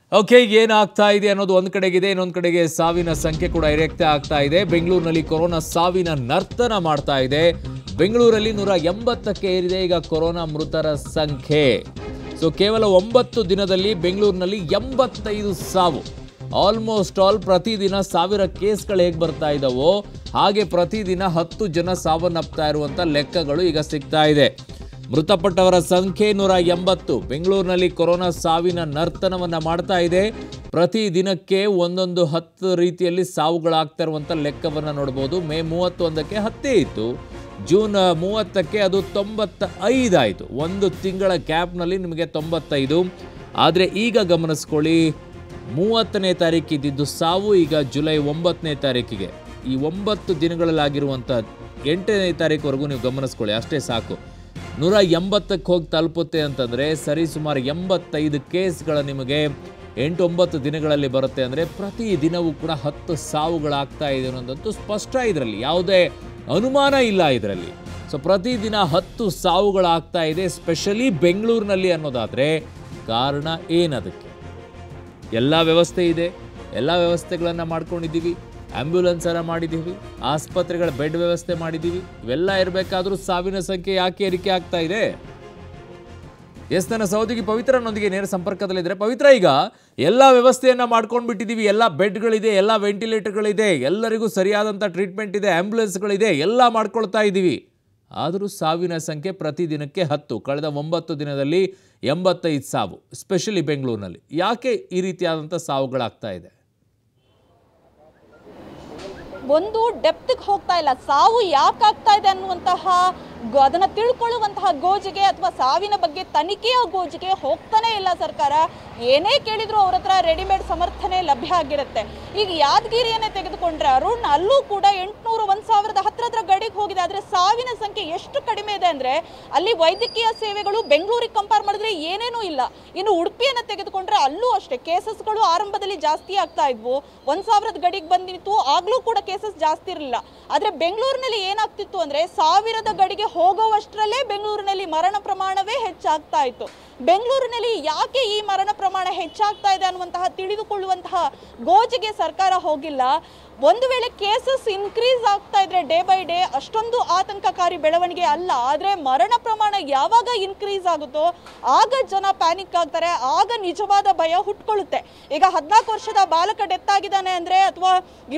Okay, ಏನಾಗ್ತಾ ಇದೆ ಅನ್ನೋದು ಒಂದು ಕಡೆಗಿದೆ, ಇನ್ನೊಂದು ಕಡೆಗೆ ಸಾವಿನ ಸಂಖ್ಯೆ ಕೂಡ ಏರಿಕೆ ಆಗ್ತಾ ಇದೆ. ಬೆಂಗಳೂರಿನಲ್ಲಿ ಕೊರೋನಾ ಸಾವಿನ ನರ್ತನ ಮಾಡ್ತಾ ಇದೆ. ಬೆಂಗಳೂರಲ್ಲಿ 180ಕ್ಕೆ ಏರಿದೆ ಈಗ ಕೊರೋನಾ ಮೃತರ ಸಂಖ್ಯೆ. ಸೊ ಕೇವಲ 9 ದಿನದಲ್ಲಿ ಬೆಂಗಳೂರಿನಲ್ಲಿ 85 ಸಾವು. ಆಲ್ಮೋಸ್ಟ್ ಆಲ್ ಪ್ರತಿದಿನ 1000 ಕೇಸ್ಗಳು ಹೇಗೆ ಬರ್ತಾ ಇದ್ದಾವೋ ಹಾಗೆ ಪ್ರತಿದಿನ 10 ಜನ ಸಾವನ್ನಪ್ತಾ ಇರುವಂಥ ಲೆಕ್ಕಗಳು ಈಗ ಸಿಗ್ತಾ ಇದೆ. ಮೃತಪಟ್ಟವರ ಸಂಖ್ಯೆ 180. ಬೆಂಗಳೂರಿನಲ್ಲಿ ಕೊರೋನಾ ಸಾವಿನ ನರ್ತನವನ್ನು ಮಾಡ್ತಾ ಇದೆ. ಪ್ರತಿ ದಿನಕ್ಕೆ ಒಂದೊಂದು 10 ರೀತಿಯಲ್ಲಿ ಸಾವುಗಳಾಗ್ತಾ ಇರುವಂಥ ಲೆಕ್ಕವನ್ನು ನೋಡ್ಬೋದು. ಮೇ 31ಕ್ಕೆ 10 ಇತ್ತು, ಜೂನ್ 30ಕ್ಕೆ ಅದು 95 ಆಯಿತು. ಒಂದು ತಿಂಗಳ ಗ್ಯಾಪ್ನಲ್ಲಿ ನಿಮಗೆ 95. ಆದರೆ ಈಗ ಗಮನಿಸ್ಕೊಳ್ಳಿ, 30ನೇ ತಾರೀಕು ಇದ್ದಿದ್ದು ಸಾವು ಈಗ ಜುಲೈ 9ನೇ ತಾರೀಕಿಗೆ, ಈ 9 ದಿನಗಳಲ್ಲಾಗಿರುವಂಥ 8ನೇ ತಾರೀಕುವರೆಗೂ ನೀವು ಗಮನಿಸ್ಕೊಳ್ಳಿ, ಅಷ್ಟೇ ಸಾಕು. 180ಕ್ಕೆ ಹೋಗಿ ತಲುಪುತ್ತೆ ಅಂತಂದರೆ ಸರಿ ಸುಮಾರು 85 ಕೇಸ್ಗಳ ನಿಮಗೆ 8-9 ದಿನಗಳಲ್ಲಿ ಬರುತ್ತೆ. ಅಂದರೆ ಪ್ರತಿ ದಿನವೂ ಕೂಡ 10 ಸಾವುಗಳಾಗ್ತಾ ಇದೆ ಅನ್ನೋದಂತೂ ಸ್ಪಷ್ಟ. ಇದರಲ್ಲಿ ಯಾವುದೇ ಅನುಮಾನ ಇಲ್ಲ ಇದರಲ್ಲಿ. ಸೊ ಪ್ರತಿದಿನ 10 ಸಾವುಗಳಾಗ್ತಾ ಇದೆ, ಸ್ಪೆಷಲಿ ಬೆಂಗಳೂರಿನಲ್ಲಿ ಅನ್ನೋದಾದರೆ ಕಾರಣ ಏನದಕ್ಕೆ? ಎಲ್ಲ ವ್ಯವಸ್ಥೆ ಇದೆ, ಎಲ್ಲ ವ್ಯವಸ್ಥೆಗಳನ್ನು ಮಾಡ್ಕೊಂಡಿದ್ದೀವಿ, ಆ್ಯಂಬ್ಯುಲೆನ್ಸನ್ನು ಮಾಡಿದ್ದೀವಿ, ಆಸ್ಪತ್ರೆಗಳ ಬೆಡ್ ವ್ಯವಸ್ಥೆ ಮಾಡಿದ್ದೀವಿ. ಇವೆಲ್ಲ ಇರಬೇಕಾದ್ರೂ ಸಾವಿನ ಸಂಖ್ಯೆ ಯಾಕೆ ಏರಿಕೆ ಆಗ್ತಾ ಇದೆ? ಎಸ್, ನನ್ನ ಸಹೋದರಿ ಪವಿತ್ರನೊಂದಿಗೆ ನೇರ ಸಂಪರ್ಕದಲ್ಲಿದ್ದರೆ. ಪವಿತ್ರ, ಈಗ ಎಲ್ಲ ವ್ಯವಸ್ಥೆಯನ್ನು ಮಾಡ್ಕೊಂಡು ಬಿಟ್ಟಿದ್ದೀವಿ, ಎಲ್ಲ ಬೆಡ್ಗಳಿದೆ, ಎಲ್ಲ ವೆಂಟಿಲೇಟರ್ಗಳಿದೆ, ಎಲ್ಲರಿಗೂ ಸರಿಯಾದಂಥ ಟ್ರೀಟ್ಮೆಂಟ್ ಇದೆ, ಆ್ಯಂಬ್ಯುಲೆನ್ಸ್ಗಳಿದೆ, ಎಲ್ಲ ಮಾಡ್ಕೊಳ್ತಾ ಇದ್ದೀವಿ. ಆದರೂ ಸಾವಿನ ಸಂಖ್ಯೆ ಪ್ರತಿದಿನಕ್ಕೆ 10. ಕಳೆದ 9 ದಿನದಲ್ಲಿ 85 ಸಾವು, ಸ್ಪೆಷಲಿ ಬೆಂಗಳೂರಿನಲ್ಲಿ. ಯಾಕೆ ಈ ರೀತಿಯಾದಂಥ ಸಾವುಗಳಾಗ್ತಾ ಇದೆ? ಒಂದು ಡೆಪ್ತ್ಗೆ ಹೋಗ್ತಾ ಇಲ್ಲ. ಸಾವು ಯಾಕೆ ಆಗ್ತಾ ಇದೆ ಅನ್ನುವಂತಹ ಅದನ್ನು ತಿಳ್ಕೊಳ್ಳುವಂತಹ ಗೋಜಿಗೆ ಅಥವಾ ಸಾವಿನ ಬಗ್ಗೆ ತನಿಖೆಯ ಗೋಜಿಗೆ ಹೋಗ್ತಾನೆ ಇಲ್ಲ ಸರ್ಕಾರ. ಏನೇ ಕೇಳಿದ್ರು ಅವ್ರ ಹತ್ರ ರೆಡಿಮೇಡ್ ಸಮರ್ಥನೆ ಲಭ್ಯ ಆಗಿರುತ್ತೆ. ಈಗ ಯಾದಗಿರಿಯನ್ನೇ ತೆಗೆದುಕೊಂಡ್ರೆ ಅರುಣ್, ಅಲ್ಲೂ ಕೂಡ 800 1000 ಹತ್ರ ಗಡಿಗೆ ಹೋಗಿದೆ. ಆದರೆ ಸಾವಿನ ಸಂಖ್ಯೆ ಎಷ್ಟು ಕಡಿಮೆ ಇದೆ ಅಂದರೆ ಅಲ್ಲಿ ವೈದ್ಯಕೀಯ ಸೇವೆಗಳು ಬೆಂಗಳೂರಿಗೆ ಕಂಪೇರ್ ಮಾಡಿದ್ರೆ ಏನೇನೂ ಇಲ್ಲ. ಇನ್ನು ಉಡುಪಿಯನ್ನು ತೆಗೆದುಕೊಂಡ್ರೆ ಅಲ್ಲೂ ಅಷ್ಟೇ ಕೇಸಸ್ಗಳು ಆರಂಭದಲ್ಲಿ ಜಾಸ್ತಿ ಆಗ್ತಾ ಇದ್ವು. 1000 ಗಡಿಗೆ ಬಂದಿತ್ತು, ಆಗ್ಲೂ ಕೂಡ ಕೇಸಸ್ ಜಾಸ್ತಿ ಇರಲಿಲ್ಲ. ಆದರೆ ಬೆಂಗಳೂರಿನಲ್ಲಿ ಏನಾಗ್ತಿತ್ತು ಅಂದರೆ 1000 ಗಡಿಗೆ ಹೋಗುವಷ್ಟರಲ್ಲೇ ಬೆಂಗಳೂರಿನಲ್ಲಿ ಮರಣ ಪ್ರಮಾಣವೇ ಹೆಚ್ಚಾಗ್ತಾ ಇತ್ತು. ಬೆಂಗಳೂರಿನಲ್ಲಿ ಯಾಕೆ ಈ ಮರಣ ಪ್ರಮಾಣ ಹೆಚ್ಚಾಗ್ತಾ ಇದೆ ಅನ್ನುವಂತಹ ತಿಳಿದುಕೊಳ್ಳುವಂತಹ ಗೋಜಿಗೆ ಸರ್ಕಾರ ಹೋಗಿಲ್ಲ. ಒಂದು ವೇಳೆ ಕೇಸಸ್ ಇನ್ಕ್ರೀಸ್ ಆಗ್ತಾ ಇದ್ರೆ ಡೇ ಬೈ ಡೇ ಅಷ್ಟೊಂದು ಆತಂಕಕಾರಿ ಬೆಳವಣಿಗೆ ಅಲ್ಲ. ಆದರೆ ಮರಣ ಪ್ರಮಾಣ ಯಾವಾಗ ಇನ್ಕ್ರೀಸ್ ಆಗುತ್ತೋ ಆಗ ಜನ ಪ್ಯಾನಿಕ್ ಆಗ್ತಾರೆ, ಆಗ ನಿಜವಾದ ಭಯ ಹುಟ್ಕೊಳ್ಳುತ್ತೆ. ಈಗ 14 ವರ್ಷದ ಬಾಲಕ ಡೆತ್ ಆಗಿದ್ದಾನೆ ಅಂದರೆ ಅಥವಾ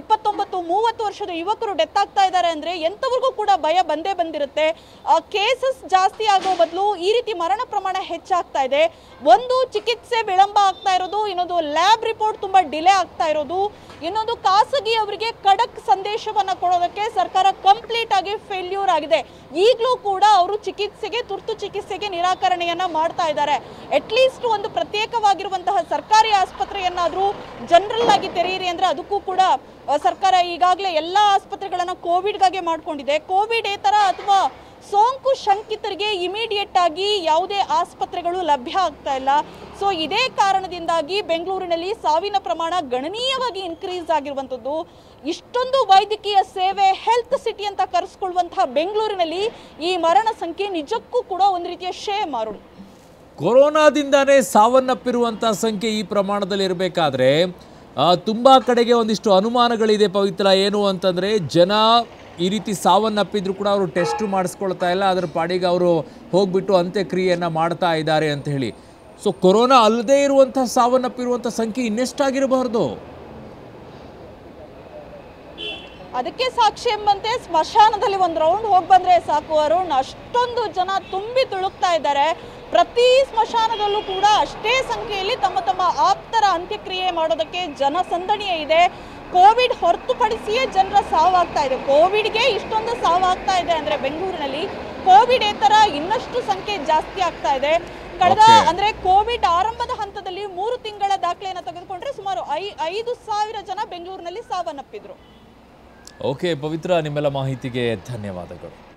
29-30 ವರ್ಷದ ಯುವಕರು ಡೆತ್ ಆಗ್ತಾ ಇದ್ದಾರೆ ಅಂದರೆ ಎಂಥವ್ರಿಗೂ ಕೂಡ ಭಯ ಬಂದೇ ಬಂದಿರುತ್ತೆ. ಕೇಸಸ್ ಜಾಸ್ತಿ ಆಗೋ ಬದಲು ಈ ರೀತಿ ಮರಣ ಪ್ರಮಾಣ ಹೆಚ್ಚಾಗ್ತಾ ಇದೆ. ಒಂದು, ಚಿಕಿತ್ಸೆ ವಿಳಂಬ ಆಗ್ತಾ ಇರೋದು, ಇನ್ನೊಂದು ಲ್ಯಾಬ್ ರಿಪೋರ್ಟ್ ತುಂಬ ಡಿಲೇ ಆಗ್ತಾ ಇರೋದು, ಇನ್ನೊಂದು ಖಾಸಗಿ ಅವರಿಗೆ ಖಡಕ್ ಸಂದೇಶವನ್ನು ಕೊಡೋದಕ್ಕೆ ಸರ್ಕಾರ ಕಂಪ್ಲೀಟ್ ಆಗಿ ಫೇಲ್ಯೂರ್ ಆಗಿದೆ. ಈಗಲೂ ಕೂಡ ಅವರು ತುರ್ತು ಚಿಕಿತ್ಸೆಗೆ ನಿರಾಕರಣೆಯನ್ನ ಮಾಡ್ತಾ ಇದ್ದಾರೆ. ಅಟ್ಲೀಸ್ಟ್ ಒಂದು ಪ್ರತ್ಯೇಕವಾಗಿರುವಂತಹ ಸರ್ಕಾರಿ ಆಸ್ಪತ್ರೆಯನ್ನಾದರೂ ಜನರಲ್ ಆಗಿ ತೆರೆಯಿರಿ ಅಂದರೆ ಅದಕ್ಕೂ ಕೂಡ ಸರ್ಕಾರ ಈಗಾಗಲೇ ಎಲ್ಲ ಆಸ್ಪತ್ರೆಗಳನ್ನು ಕೋವಿಡ್ಗಾಗಿ ಮಾಡ್ಕೊಂಡಿದೆ. ಕೋವಿಡೇತರ ಅಥವಾ ಸೋಂಕು ಶಂಕಿತರಿಗೆ ಇಮಿಡಿಯೇಟ್ ಆಗಿ ಯಾವುದೇ ಆಸ್ಪತ್ರೆಗಳು ಲಭ್ಯ ಆಗ್ತಾ ಇಲ್ಲ. ಸೊ ಇದೇ ಕಾರಣದಿಂದಾಗಿ ಬೆಂಗಳೂರಿನಲ್ಲಿ ಸಾವಿನ ಪ್ರಮಾಣ ಗಣನೀಯವಾಗಿ ಇನ್ಕ್ರೀಸ್ ಆಗಿರುವಂಥದ್ದು. ಇಷ್ಟೊಂದು ವೈದ್ಯಕೀಯ ಸೇವೆ, ಹೆಲ್ತ್ ಸಿಟಿ ಅಂತ ಕರೆಸ್ಕೊಳ್ಳುವಂತಹ ಬೆಂಗಳೂರಿನಲ್ಲಿ ಈ ಮರಣ ಸಂಖ್ಯೆ ನಿಜಕ್ಕೂ ಕೂಡ ಒಂದು ರೀತಿಯ ಶೇಮ್. ಅರುಣ್, ಕೊರೋನಾದಿಂದಾನೇ ಸಾವನ್ನಪ್ಪಿರುವಂಥ ಸಂಖ್ಯೆ ಈ ಪ್ರಮಾಣದಲ್ಲಿ ಇರಬೇಕಾದ್ರೆ ತುಂಬ ಕಡೆಗೆ ಒಂದಿಷ್ಟು ಅನುಮಾನಗಳಿದೆ ಪವಿತ್ರ. ಏನು ಅಂತಂದರೆ, ಜನ ಈ ರೀತಿ ಸಾವನ್ನಪ್ಪಿದ್ರು ಕೂಡ ಅವರು ಟೆಸ್ಟ್ ಮಾಡಿಸ್ಕೊಳ್ತಾ ಇಲ್ಲ, ಅದರ ಪಾಡಿಗೆ ಅವರು ಹೋಗ್ಬಿಟ್ಟು ಅಂತ್ಯಕ್ರಿಯೆಯನ್ನು ಮಾಡ್ತಾ ಇದ್ದಾರೆ ಅಂತ ಹೇಳಿ. ಸೊ ಕೊರೋನಾ ಅಲ್ಲದೆ ಇರುವಂಥ ಸಾವನ್ನಪ್ಪಿರುವಂಥ ಸಂಖ್ಯೆ ಇನ್ನೆಷ್ಟಾಗಿರಬಹುದು? ಅದಕ್ಕೆ ಸಾಕ್ಷಿ ಎಂಬಂತೆ ಸ್ಮಶಾನದಲ್ಲಿ ಒಂದು ರೌಂಡ್ ಹೋಗಿ ಬಂದರೆ ಸಾಕು ಅರುಣ್, ಅಷ್ಟೊಂದು ಜನ ತುಂಬಿ ತುಳುಕ್ತಾ ಇದ್ದಾರೆ. ಪ್ರತಿ ಸ್ಮಶಾನದಲ್ಲೂ ಕೂಡ ಅಷ್ಟೇ ಸಂಖ್ಯೆಯಲ್ಲಿ ತಮ್ಮ ತಮ್ಮ ಆಪ್ತರ ಅಂತ್ಯಕ್ರಿಯೆ ಮಾಡೋದಕ್ಕೆ ಜನಸಂದಣಿಯೇ ಇದೆ. ಕೋವಿಡ್ ಹೊರತುಪಡಿಸಿಯೇ ಜನರ ಸಾವಾಗ್ತಾ ಇದೆ. ಕೋವಿಡ್ಗೆ ಇಷ್ಟೊಂದು ಸಾವಾಗ್ತಾ ಇದೆ ಅಂದರೆ ಬೆಂಗಳೂರಿನಲ್ಲಿ ಕೋವಿಡೇತರ ಇನ್ನಷ್ಟು ಸಂಖ್ಯೆ ಜಾಸ್ತಿ ಆಗ್ತಾ ಇದೆ. ಕಳೆದ ಅಂದರೆ ಕೋವಿಡ್ ಆರಂಭದ ಹಂತದಲ್ಲಿ 3 ತಿಂಗಳ ದಾಖಲೆಯನ್ನು ತೆಗೆದುಕೊಂಡ್ರೆ ಸುಮಾರು 5,000 ಜನ ಬೆಂಗಳೂರಿನಲ್ಲಿ ಸಾವನ್ನಪ್ಪಿದ್ರು. ಓಕೆ ಪವಿತ್ರ, ನಿಮ್ಮೆಲ್ಲ ಮಾಹಿತಿಗೆ ಧನ್ಯವಾದಗಳು.